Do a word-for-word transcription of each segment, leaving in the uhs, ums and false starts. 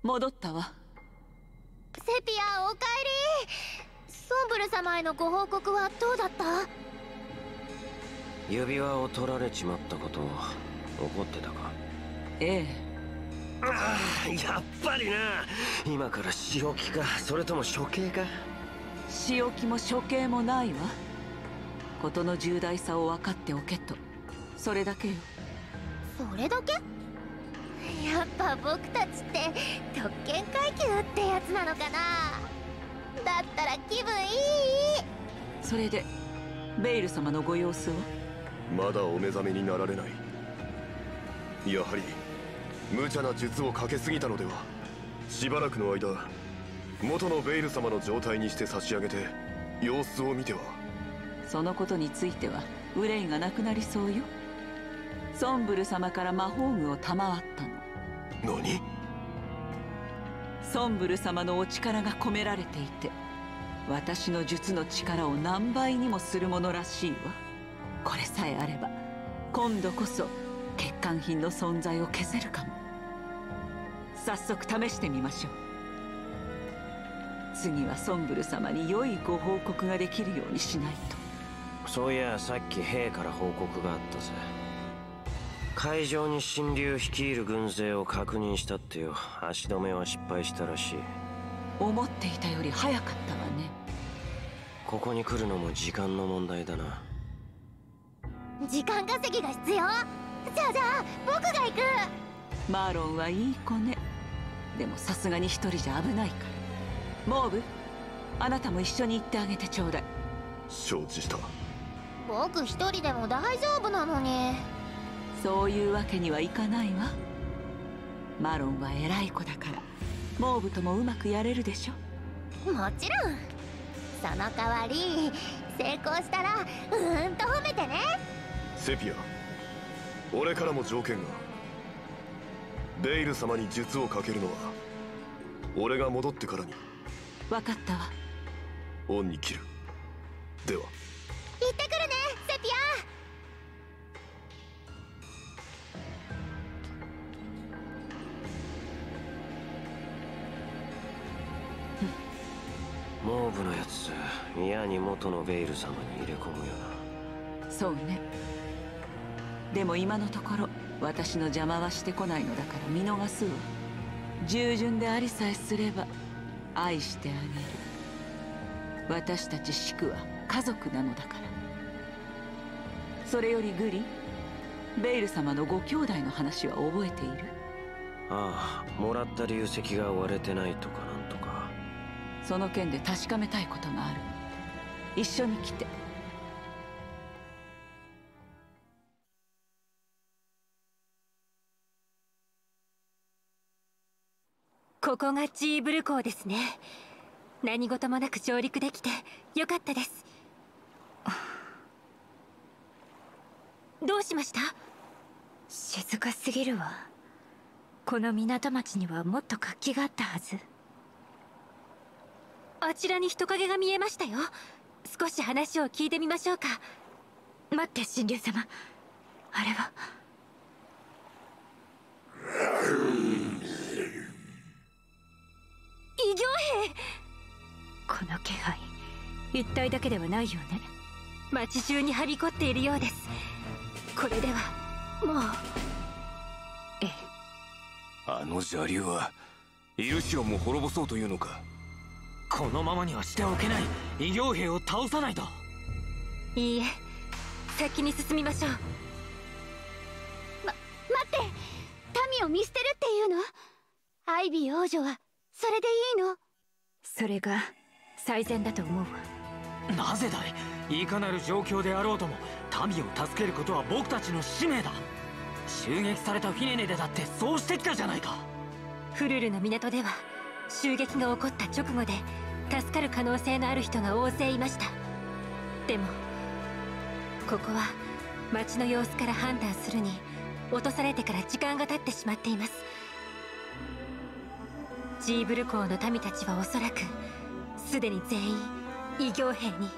戻ったわ。 セピア、おかえり。ソンブル様へのご報告はどうだった？ 指輪を取られちまったこと怒ってたか？ ええ。 ああ、やっぱりな。今から仕置きか、それとも処刑か？ 仕置きも処刑もないわ。事の重大さを分かっておけと、それだけよ。 それだけ？やっぱ僕たちって特権階級ってやつなのかな。だったら気分いい。 それでベイル様のご様子は？ まだお目覚めになられない。やはり無茶な術をかけすぎたのでは。しばらくの間元のベイル様の状態にして差し上げて様子を見ては。 そのことについては憂いがなくなりそうよ。ソンブル様から魔法具を賜ったの。 何？ ソンブル様のお力が込められていて、私の術の力を何倍にもするものらしいわ。これさえあれば今度こそ欠陥品の存在を消せるかも。早速試してみましょう。次はソンブル様に良いご報告ができるようにしないと。 そういや、さっき兵から報告があったぜ。海上に神竜率いる軍勢を確認したってよ。足止めは失敗したらしい。 思っていたより早かったわね。 ここに来るのも時間の問題だな。 時間稼ぎが必要。じゃあじゃあ僕が行く。 マーロンはいい子ね。でもさすがに一人じゃ危ないから。モーブ、あなたも一緒に行ってあげてちょうだい。 承知した。 僕一人でも大丈夫なのに。 そういうわけにはいかないわ。マロンは偉い子だからモーブともうまくやれるでしょ。 もちろん。その代わり成功したらうーんと褒めてね。 セピア、俺からも条件が。ベイル様に術をかけるのは俺が戻ってからに。 分かったわ。 恩に切る。では行ってくるね、セピア。 モーブのやつ、嫌に元のベイル様に入れ込むよな。そうね。でも今のところ私の邪魔はしてこないのだから見逃すわ。従順でありさえすれば愛してあげる。私たちシクは家族なのだから。それよりグリ、ベイル様のご兄弟の話は覚えている？ ああ、もらった流石が割れてないとかなんとか。 その件で確かめたいことがある。一緒に来て。 ここがジーブル港ですね。何事もなく上陸できてよかったです。どうしました？ 静かすぎるわ。この港町にはもっと活気があったはず。 あちらに人影が見えましたよ。少し話を聞いてみましょうか。 待って、神竜様。あれは異形兵。 この気配、一体だけではないよね。 町中にはびこっているようです。これではもう。 ええ。 あの邪竜はイルシオンも滅ぼそうというのか。 このままにはしておけない。異形兵を倒さないと。 いいえ、先に進みましょう。 ま、待って。民を見捨てるっていうの？アイビー王女はそれでいいの？ それが最善だと思うわ。 なぜだい？いかなる状況であろうとも民を助けることは僕たちの使命だ。襲撃されたフィネネでだってそうしてきたじゃないか。 フルルの港では襲撃が起こった直後で助かる可能性のある人が大勢いました。でもここは町の様子から判断するに落とされてから時間が経ってしまっています。ジーブル港の民たちはおそらくすでに全員異形兵に。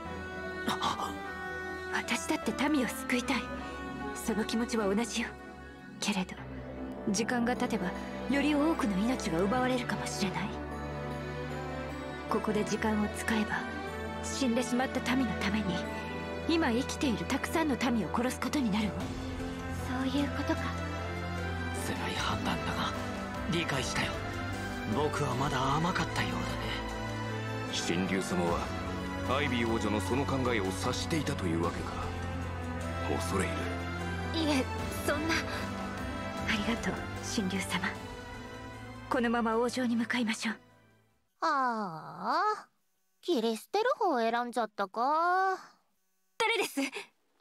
私だって民を救いたい。その気持ちは同じよ。けれど時間が経てばより多くの命が奪われるかもしれない。ここで時間を使えば死んでしまった民のために今生きているたくさんの民を殺すことになるわ。 そういうことか。 辛い判断だが理解したよ。僕はまだ甘かったようだね。 神竜様はアイビー王女のその考えを察していたというわけか。恐れ入る。 いえ、そんな。ありがとう神竜様。このまま王城に向かいましょう。 ああ、切り捨てる方を選んじゃったか。 誰です？ やっ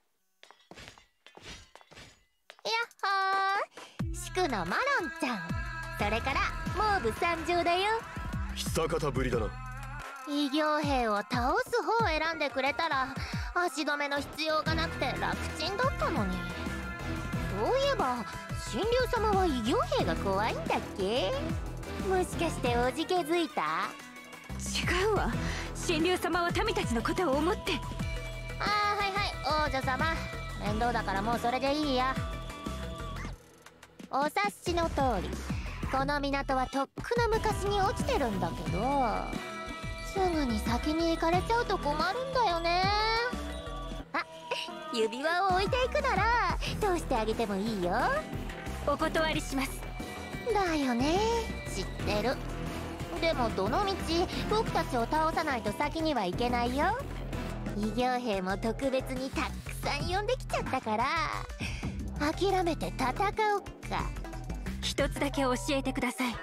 ほー、シクのマロンちゃん、それからモーブ参上だよ。 久方ぶりだな。 異形兵を倒す方を選んでくれたら足止めの必要がなくて楽ちんだったのに。そういえば神竜様は異形兵が怖いんだっけ？もしかしておじけづいた？ 違うわ。神竜様は民たちのことを思って。 ああ、はいはい、王女様、面倒だからもうそれでいいや。お察しの通り、この港はとっくの昔に落ちてるんだけど、すぐに先に行かれちゃうと困るんだよね。あ、指輪を置いていくなら通してあげてもいいよ。 お断りします。 だよね、知ってる。でもどのみち僕たちを倒さないと先には行けないよ。異形兵も特別にたくさん呼んできちゃったから、諦めて戦おっか。 一つだけ教えてください。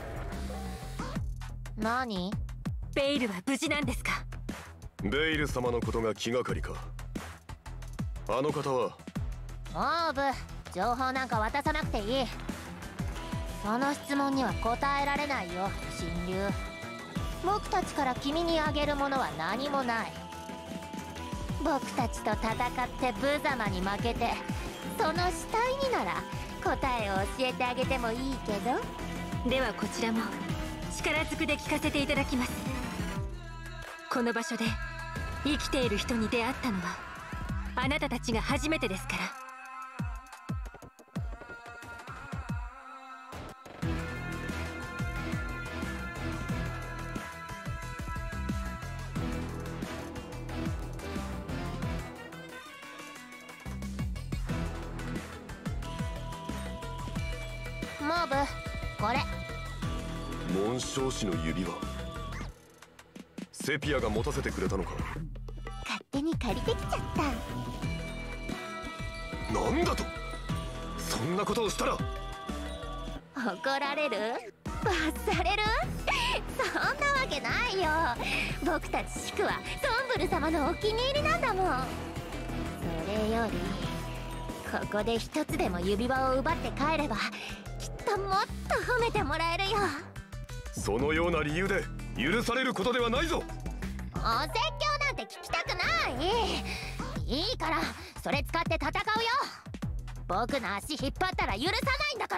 何？ ベイルは無事なんですか？ ベイル様のことが気がかりか。あの方はモーブ、情報なんか渡さなくていい。その質問には答えられないよ神竜。僕たちから君にあげるものは何もない。僕たちと戦って無様に負けてその死体になら答えを教えてあげてもいいけど。 ではこちらも力ずくで聞かせていただきます。この場所で生きている人に出会ったのはあなたたちが初めてですから。 モーブ、これ紋章師の指輪。セピアが持たせてくれたのか。 勝手に借りてきちゃった。 なんだと、そんなことをしたら。 怒られる？罰される？そんなわけないよ。僕たちシクはソンブル様のお気に入りなんだもん。それよりここで一つでも指輪を奪って帰ればきっともっと褒めてもらえるよ。 そのような理由で許されることではないぞ。 お説教なんて聞きたくない。いいからそれ使って戦うよ。僕の足引っ張ったら許さないんだから。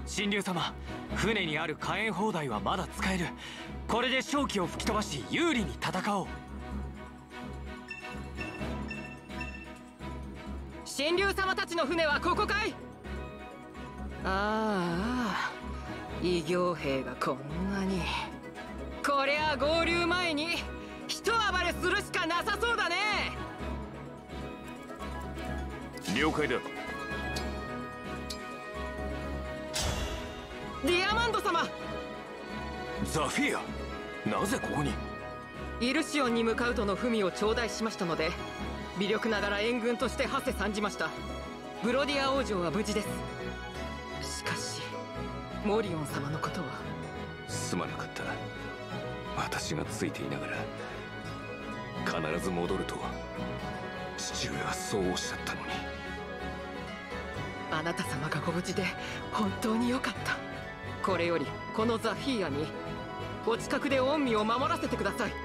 神竜様、船にある火炎砲台はまだ使える。これで瘴気を吹き飛ばし有利に戦おう。 神竜様たちの船はここかい？ああ、異形兵がこんなに。こりゃ合流前に一暴れするしかなさそうだね。 了解だ。 ディアマンド様。 ザフィア、なぜここに？ イルシオンに向かうとの文を頂戴しましたので、微力ながら援軍として馳せ参じました。ブロディア王女は無事です。しかしモリオン様のことは。 すまなかった。私がついていながら必ず戻ると父上はそうおっしゃったのに。 あなた様がご無事で本当によかった。これよりこのザフィーアにお近くで御身を守らせてください。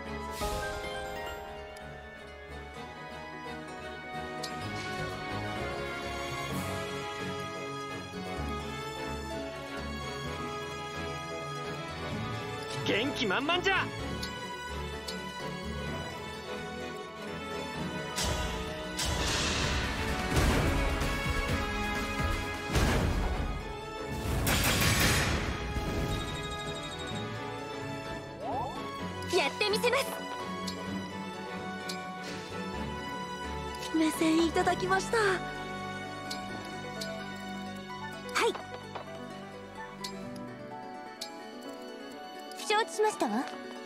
元気満々じゃ。 やってみせます。 目線いただきました。 はい、承知しましたわ。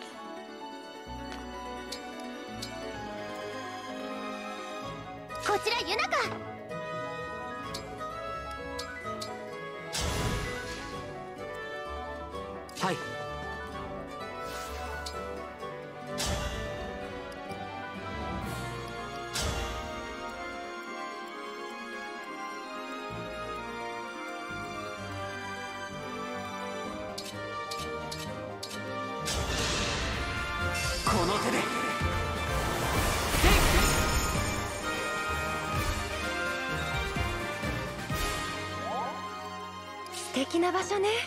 こちらユナカ。 はい。この手で。 素敵な場所ね。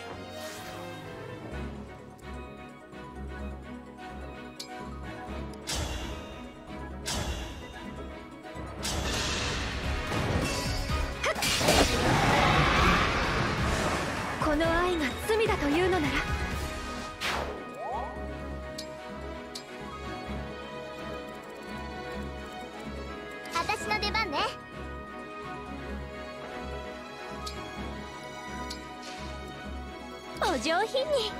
この愛が罪だというのなら、私の出番ね。お上品に。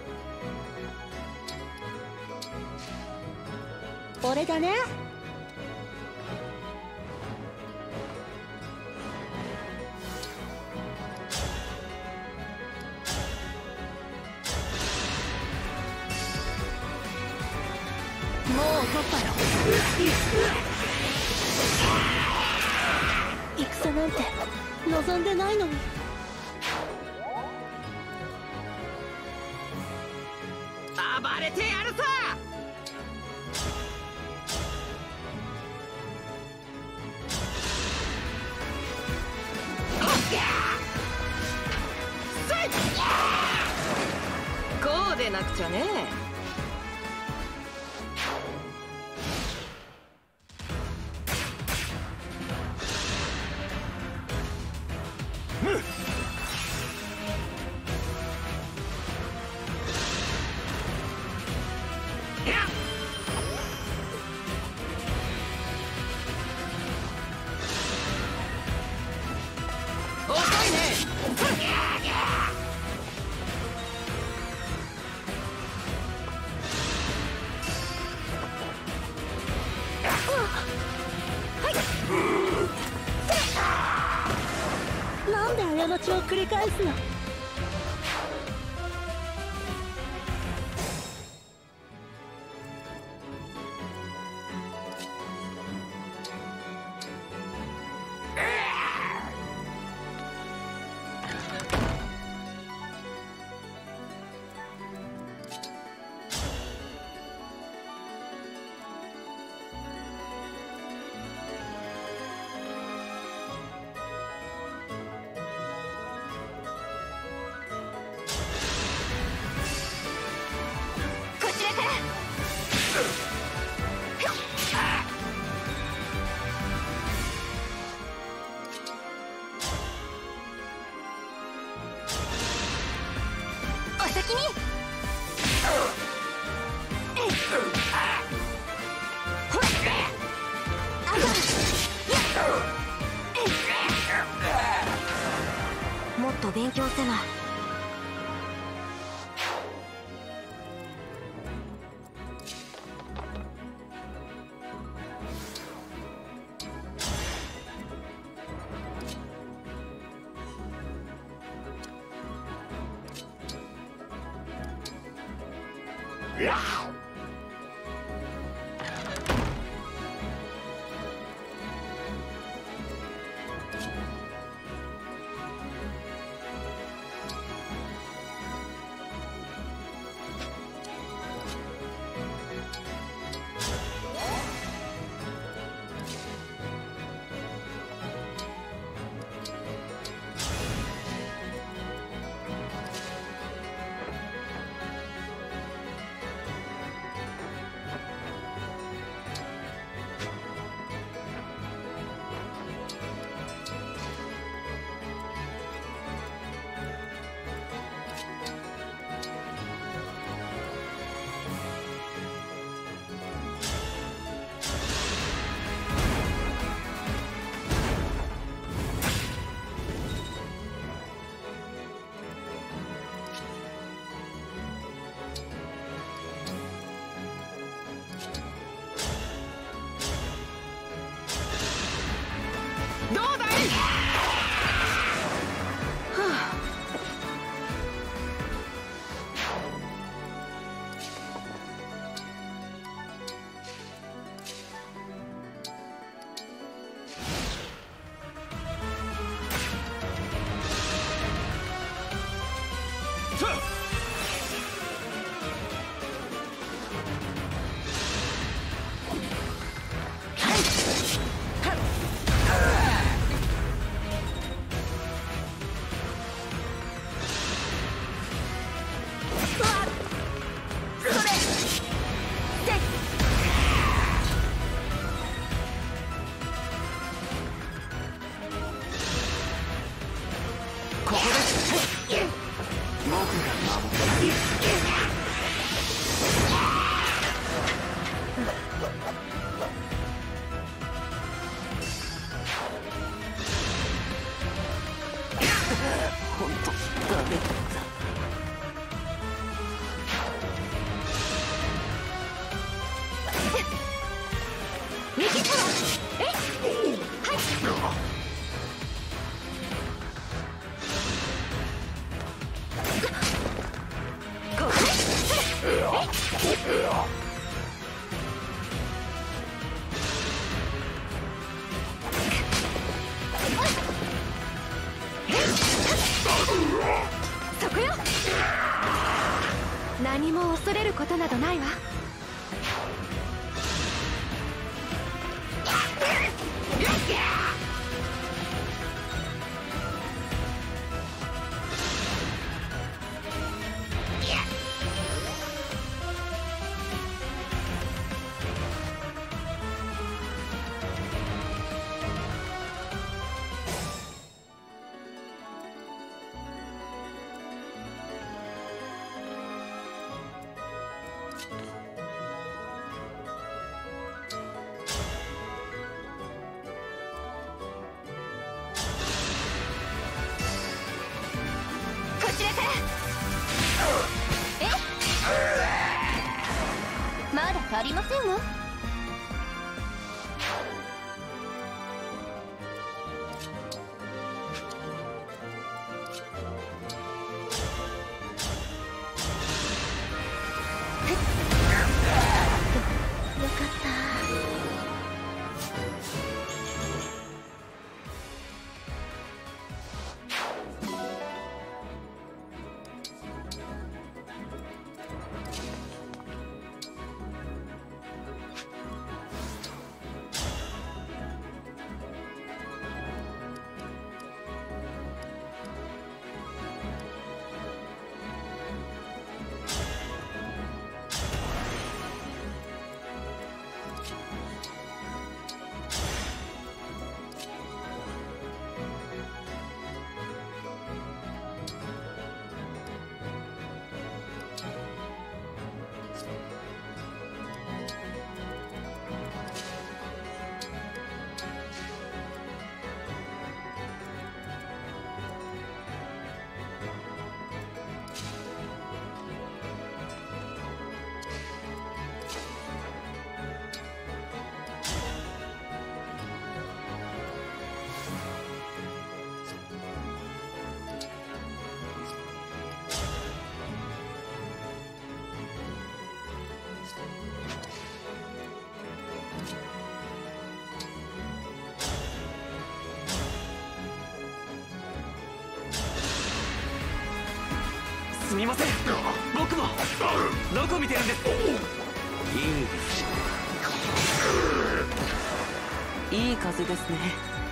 俺だね。もう取ったよ。戦なんて望んでないのに。 暴れてやるさ。こうでなくちゃね。 なんで過ちを繰り返すの。 先に。もっと勉強せな。そこよ。何も恐れることなどないわ。まだ足りませんわ。よかった。 すみません、僕も。どこ見てるんです？ いいですいい風ですね。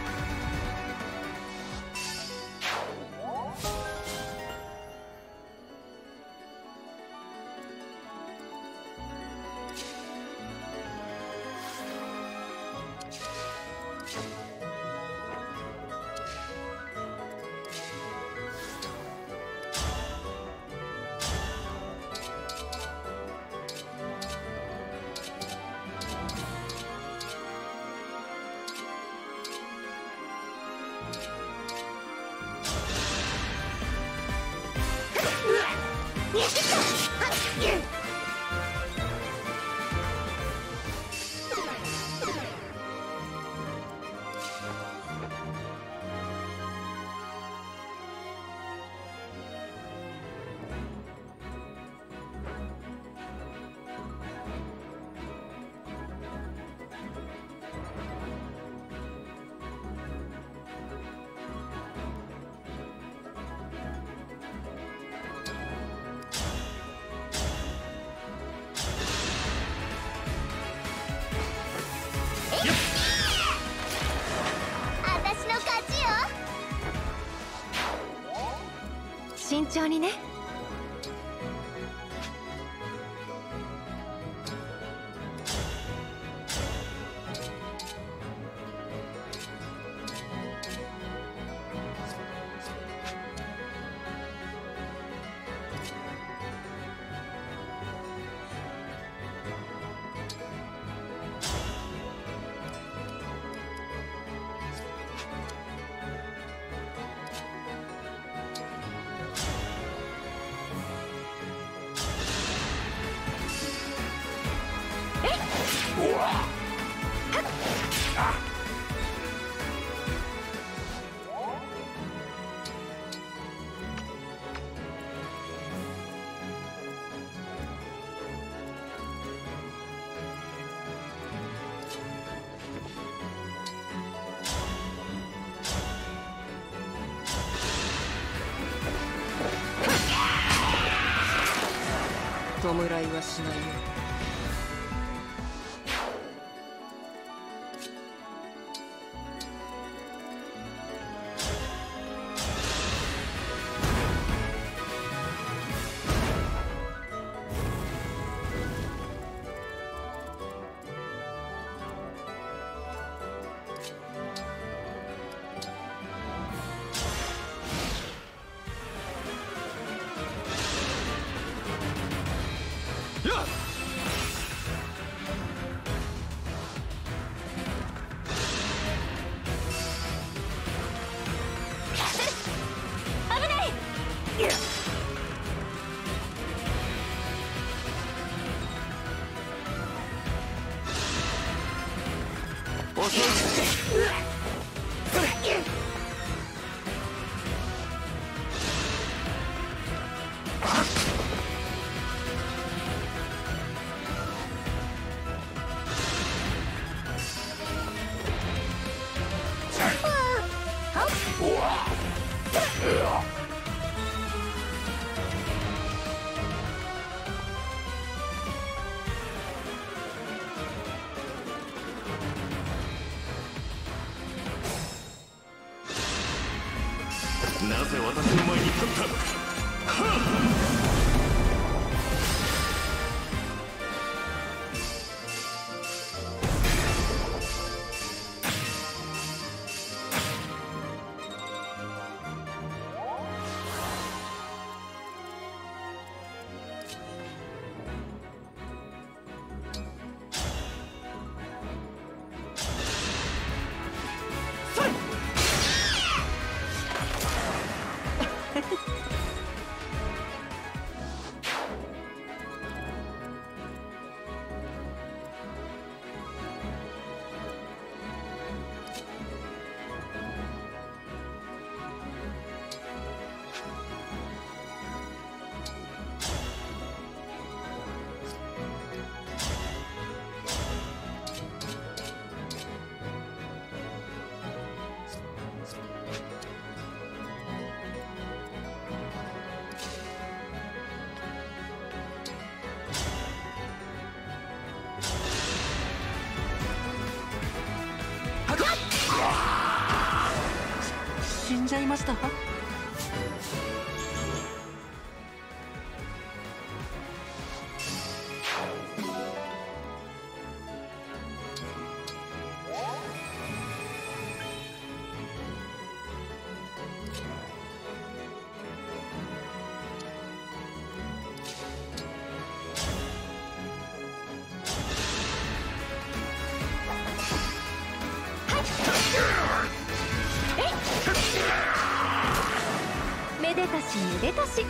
慎重にね。 弔いはしないよ。 なぜ私の前に立ったのか。はあんじゃいました。 めでたしめでたし。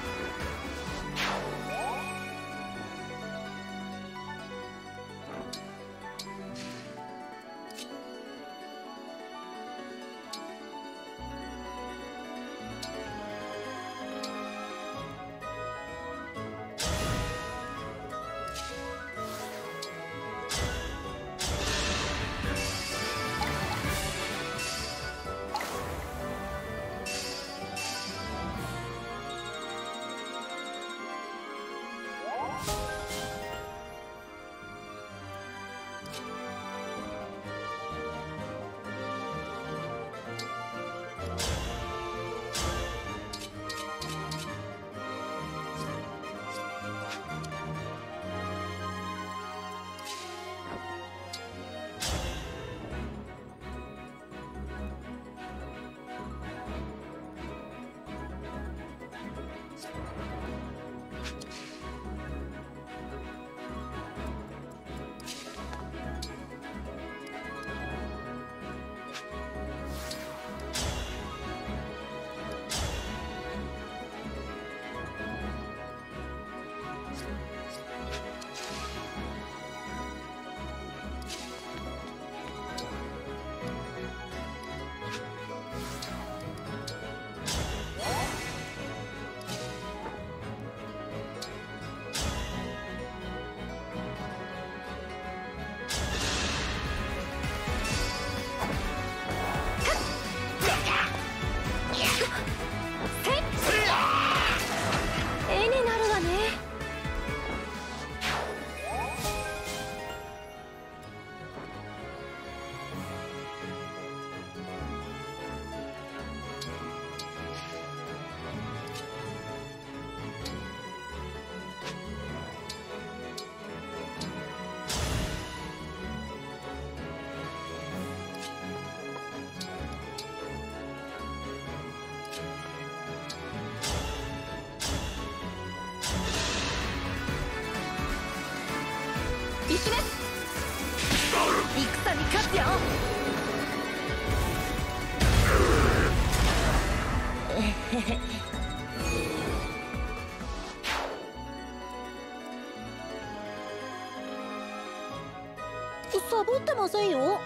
行きます。戦に勝つよ。えへへ。サボってませんよ。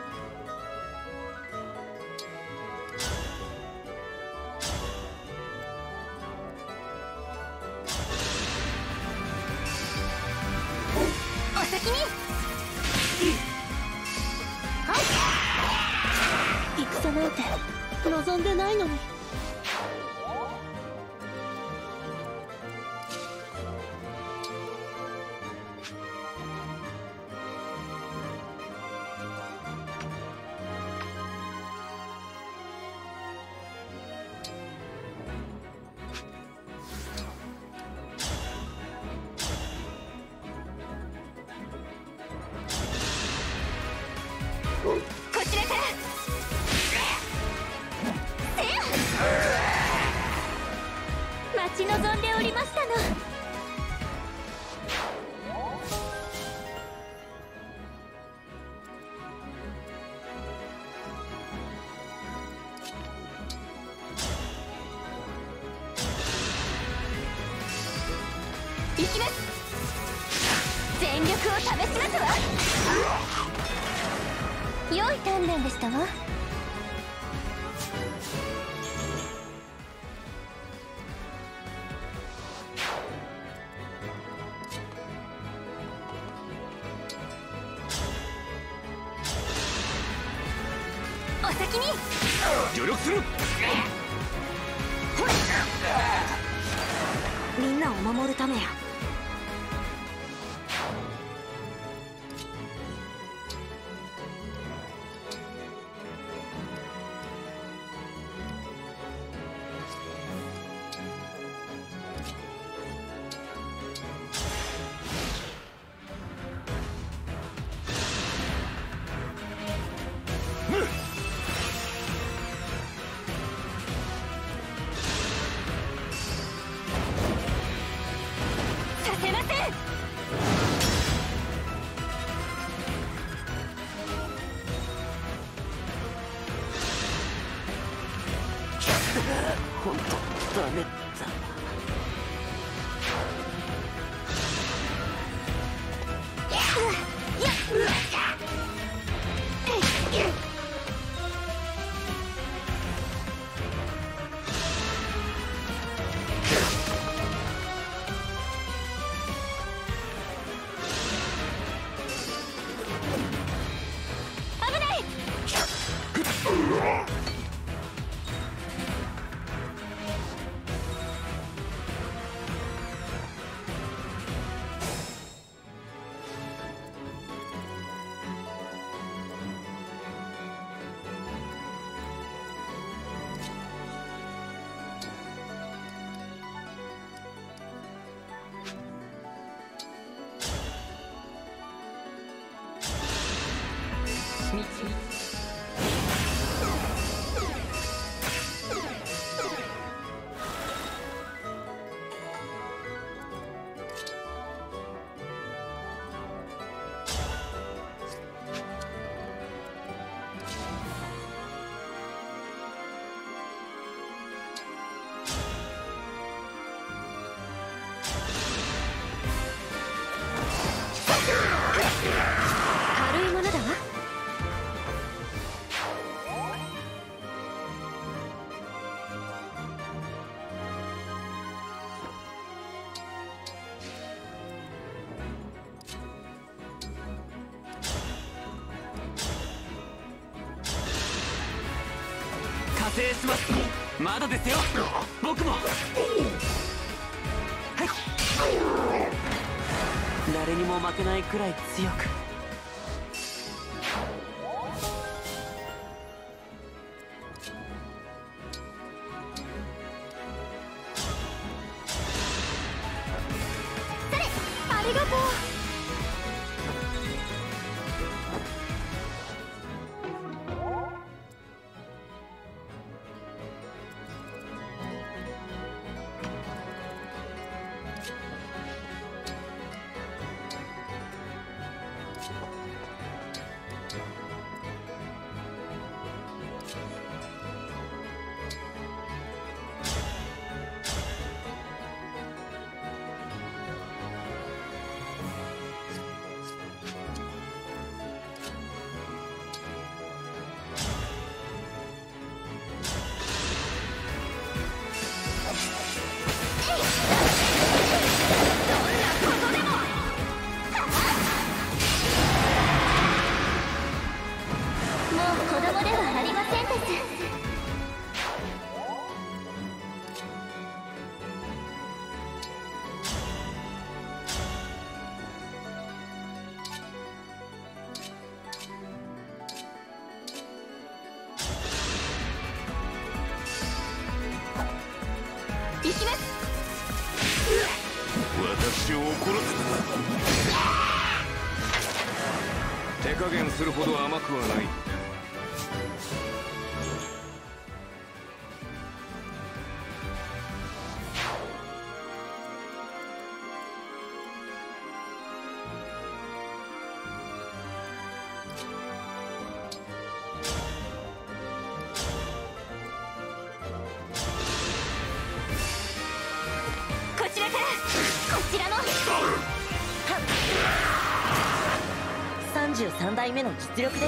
お先に。戦なんて望んでないのに。こちらから。待ち望んでおりましたの。行きます。全力を試しますわ。良い鍛錬でしたわ。お先に。 助力する。 みんなを守るためや。 ダメだ。 軽いものだわ。 加勢します。まだですよ、僕も。はい、誰にも負けないくらい強く。 それ、ありがとう。行きます。 私を怒らせ手加減するほど甘くはない。 さんじゅうさん代目の実力です。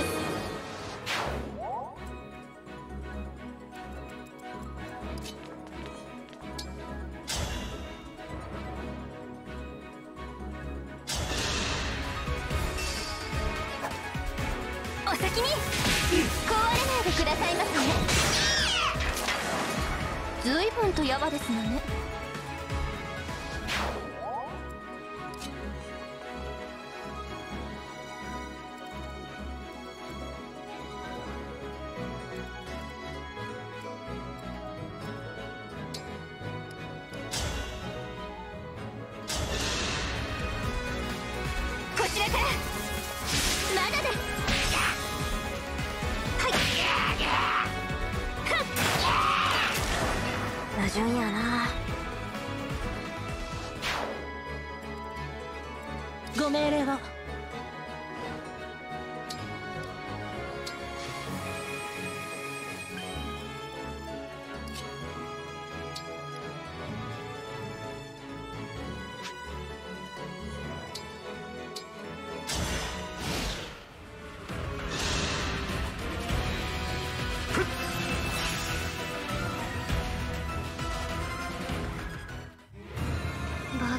お先に壊れないでくださいませね。ずいぶんとヤバですのね。 打順やな。 ご命令を。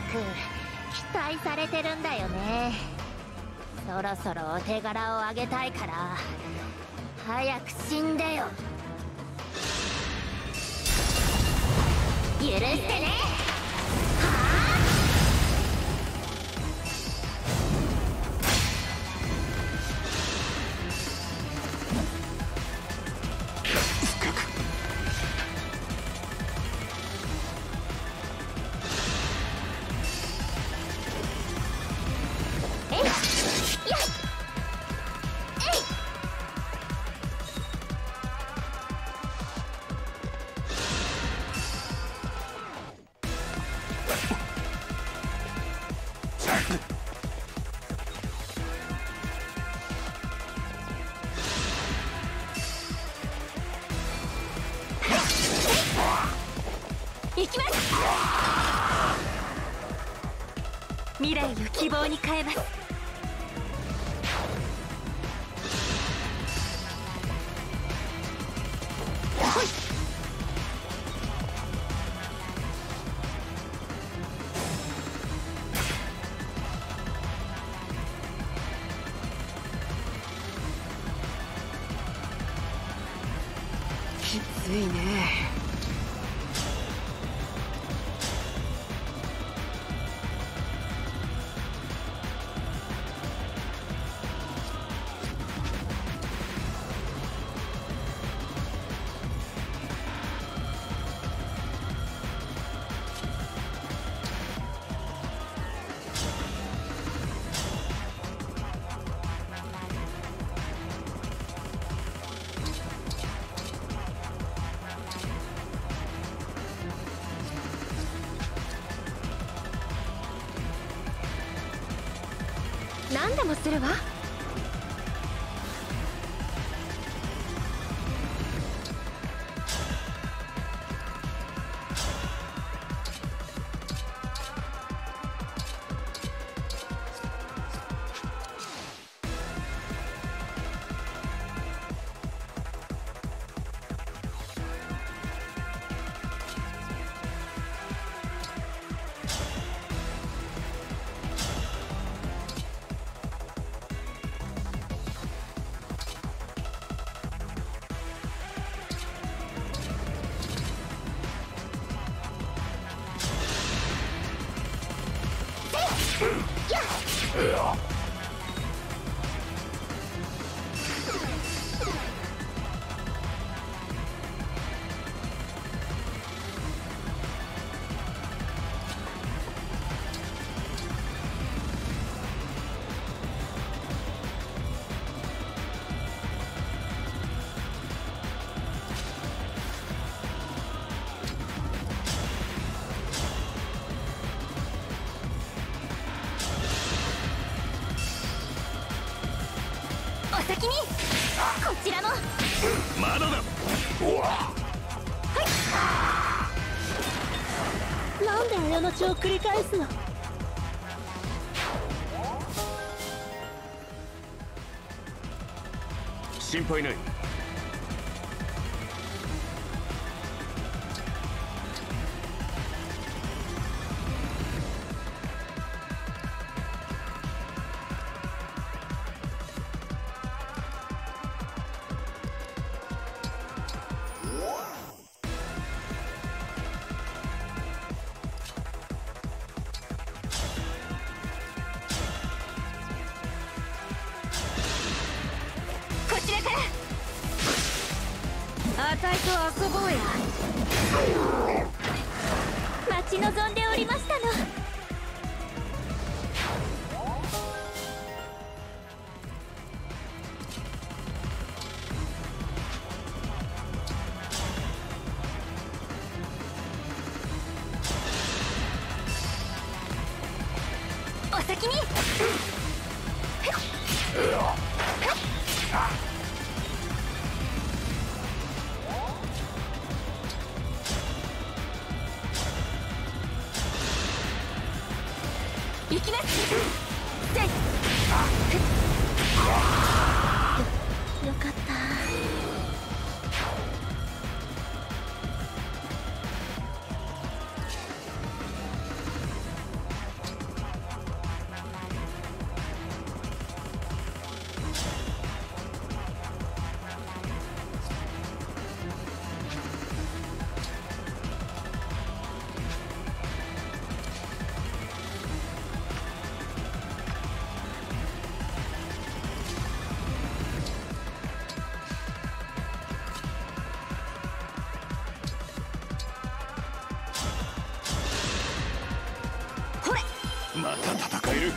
期待されてるんだよね。そろそろお手柄をあげたいから早く死んでよ。許してね。 行きます。未来を希望に変えます。 きついね。 何でもするわ。先にこちらもまだだ。 はいなんで過ちを繰り返すの。 心配ない。 あたいと遊ぼうや。待ち望んでおりましたの。お先に。行きます。せい。よ、 よかった。 また戦える。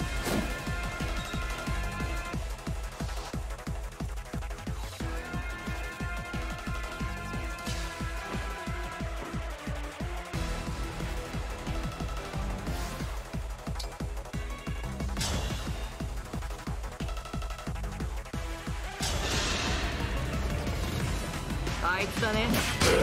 あいつだね。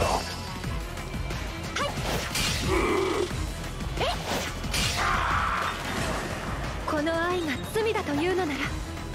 この愛が罪だというのなら、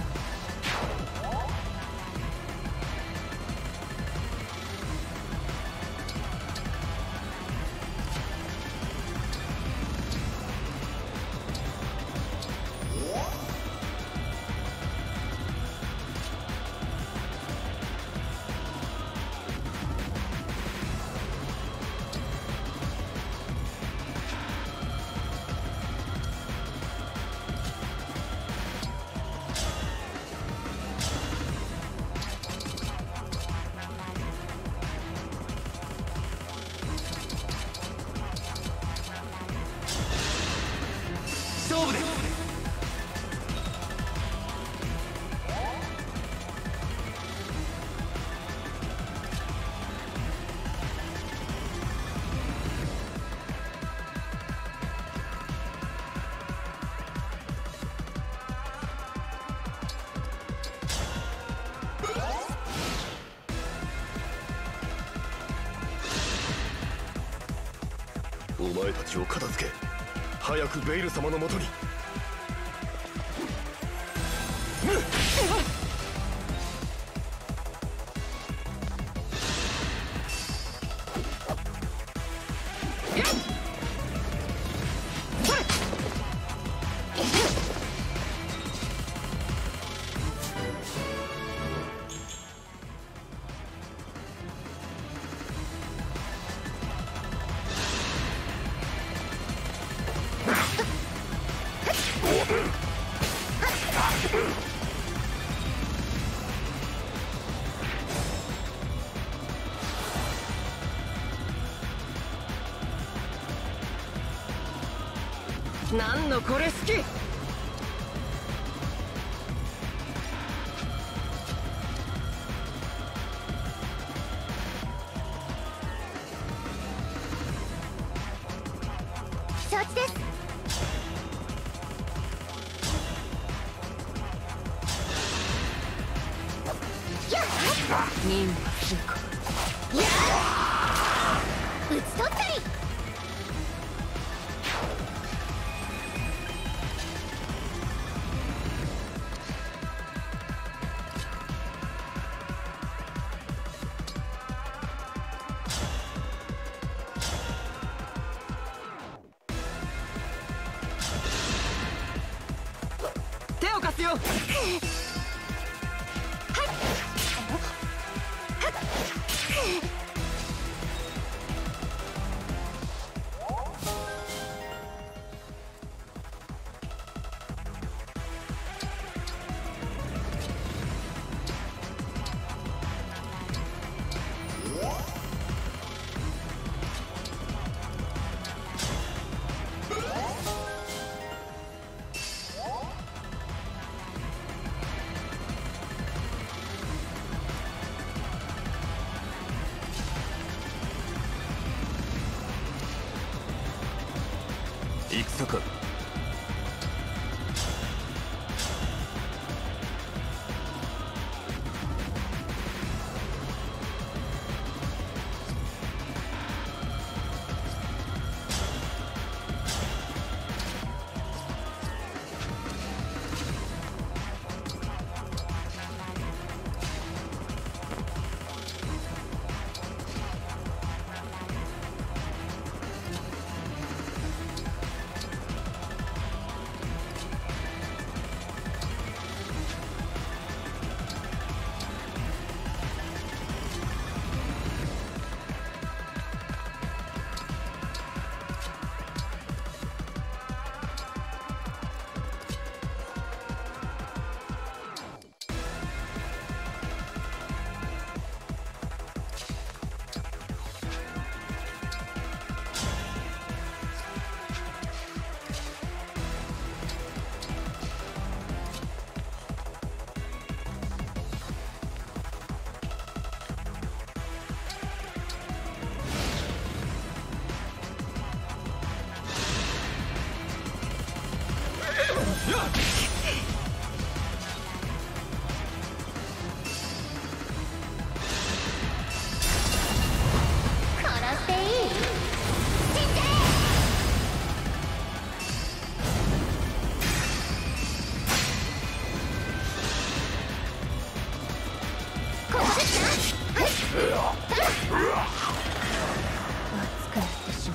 勝負です。 お前たちを片付け、早くベイル様のもとに。 なんのこれ好き。 承知です。 任務遂行。 打ち取ったり。 手を貸すよ。 戦か。 殺していい？死んで！ここですな。熱くなってしまった。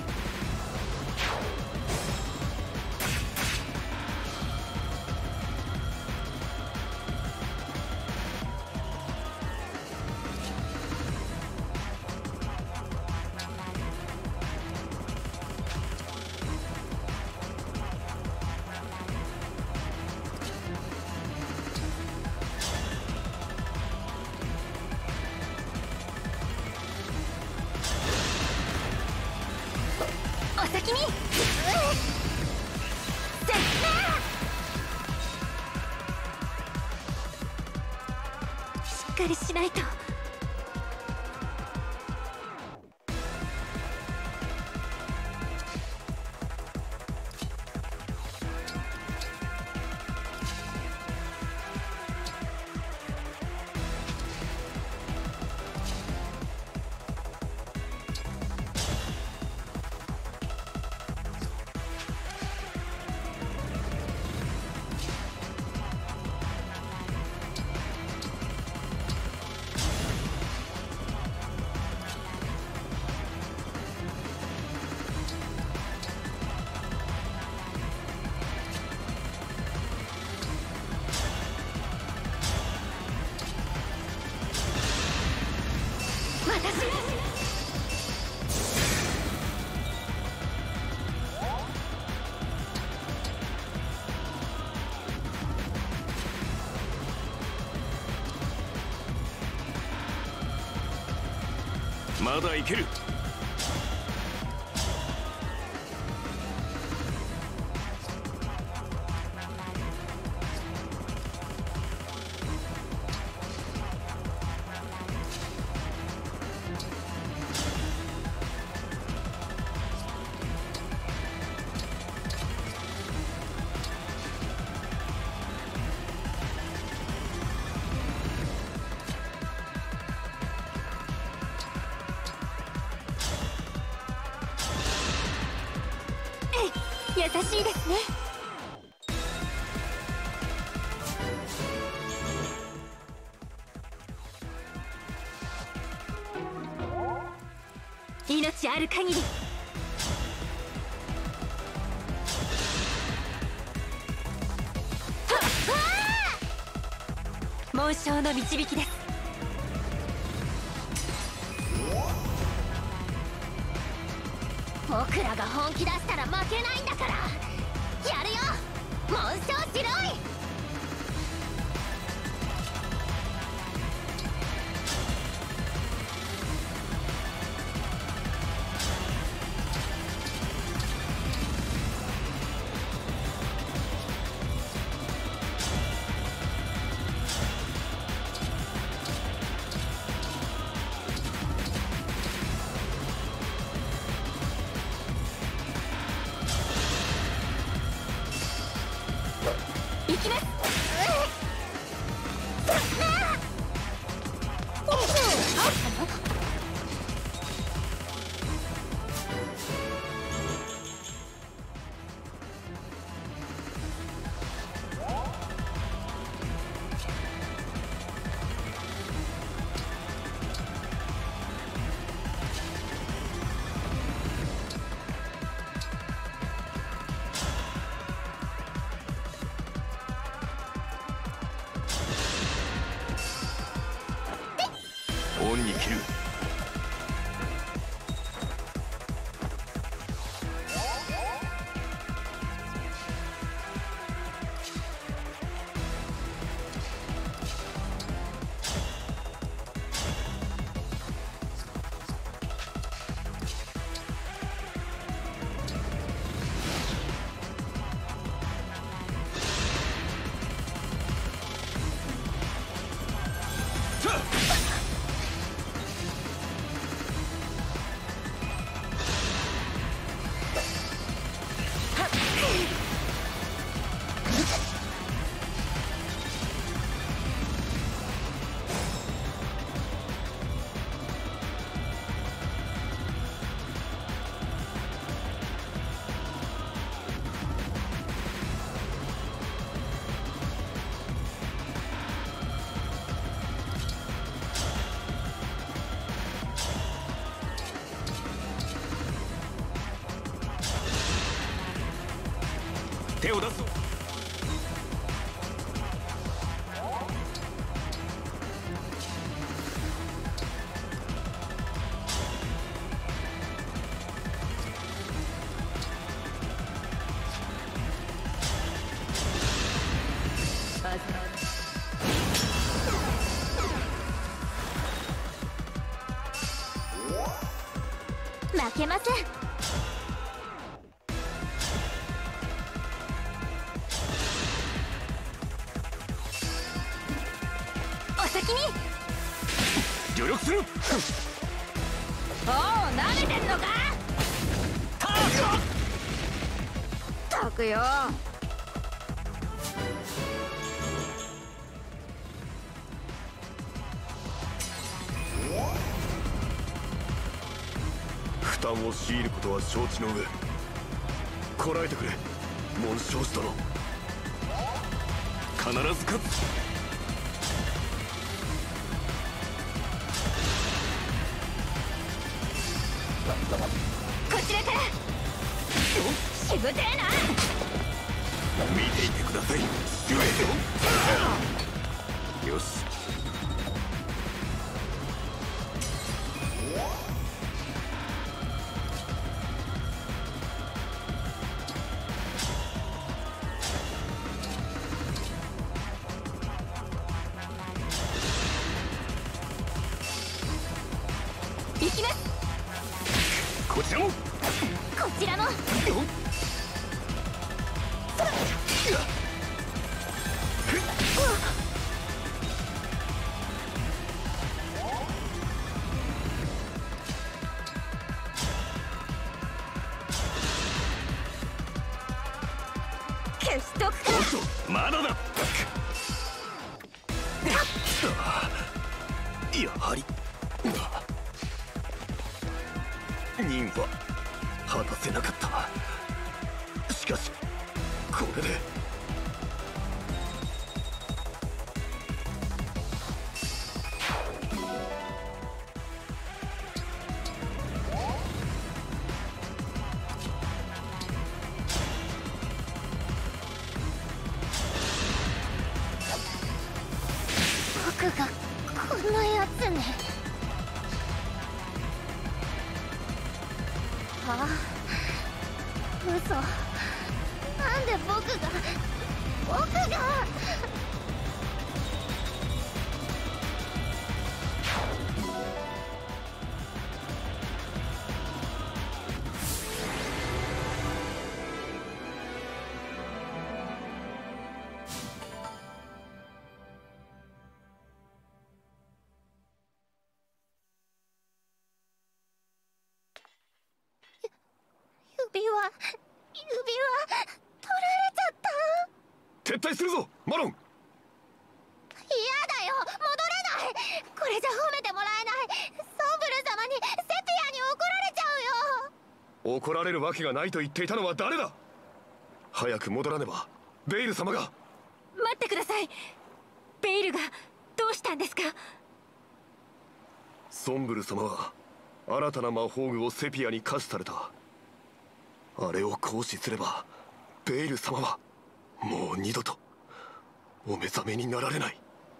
お先に。しっかりしないと。 まだいける。 優しいですね。命ある限り。紋章の導きです。 僕らが本気出したら負けないんだからやるよ、紋章白い。 手を出すぞ。 負けません。お先に。 助力する。 おお、舐めてんのか。たくよ。 負担を強いることは承知の上、こらえてくれ紋章師殿。 必ず勝つ。 こちらから。しぶてえな。 見ていてください。よし。 行きます。 こちらも。 こちらも。消しとくか。 まだだ。 やはり任は果たせなかった。しかしこれで僕がこんなやつね。ああ、嘘。なんで僕が僕が指輪指輪取られちゃった。 撤退するぞマロン。 嫌だよ、戻れない。これじゃ褒めてもらえない。ソンブル様にセピアに怒られちゃうよ。 怒られるわけがないと言っていたのは誰だ。早く戻らねばベイル様が。 待ってください。ベイルがどうしたんですか。 ソンブル様は新たな魔法具をセピアに可視された。あれを行使すればベイル様はもう二度とお目覚めになられない。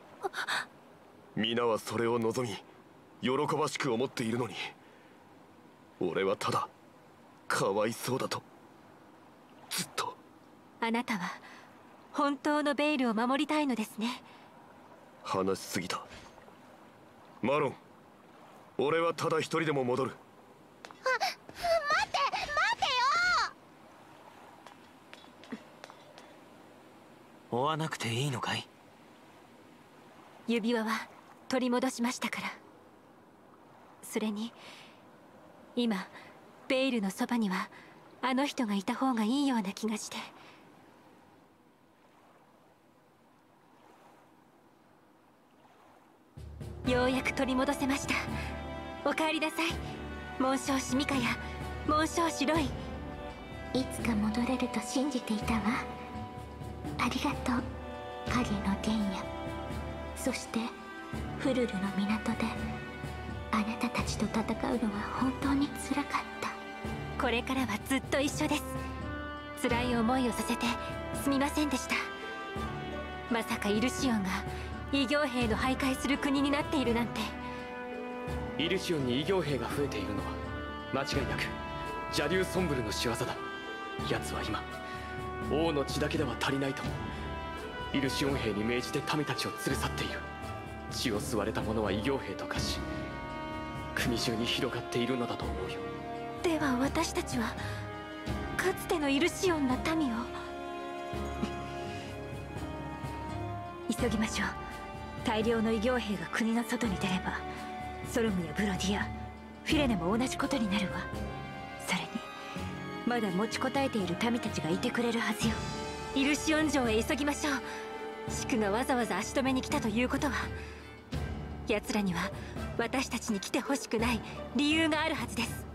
皆はそれを望み喜ばしく思っているのに、俺はただかわいそうだとずっと。 あなたは本当のベイルを守りたいのですね。 話しすぎたマロン。俺はただ一人でも戻る。 あ、待って待ってよ。 追わなくていいのかい。 指輪は取り戻しましたから。それに今ベイルのそばにはあの人がいた方がいいような気がして。ようやく取り戻せました。お帰りなさい、紋章師ミカや紋章師ロイ。 いつか戻れると信じていたわ。ありがとう影の原野。そしてフルルの港であなたたちと戦うのは本当につらかった。 これからはずっと一緒です。 辛い思いをさせてすみませんでした。まさかイルシオンが異形兵の徘徊する国になっているなんて。 イルシオンに異形兵が増えているのは間違いなく邪竜ソンブルの仕業だ。奴は今王の血だけでは足りないとイルシオン兵に命じて民たちを連れ去っている。血を吸われた者は異形兵と化し国中に広がっているのだと思うよ。 では私たちはかつてのイルシオンの民を急ぎましょう。大量の異形兵が国の外に出ればソロムやブロディア、フィレネも同じことになるわ。それにまだ持ちこたえている民たちがいてくれるはずよ。イルシオン城へ急ぎましょう。シクがわざわざ足止めに来たということは奴らには私たちに来てほしくない理由があるはずです。